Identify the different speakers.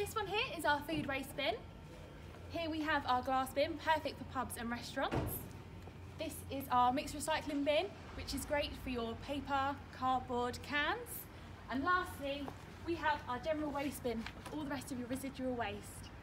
Speaker 1: this one here is our food waste bin. Here we have our glass bin, perfect for pubs and restaurants. This is our mixed recycling bin, which is great for your paper, cardboard, cans. And lastly, we have our general waste bin, all the rest of your residual waste.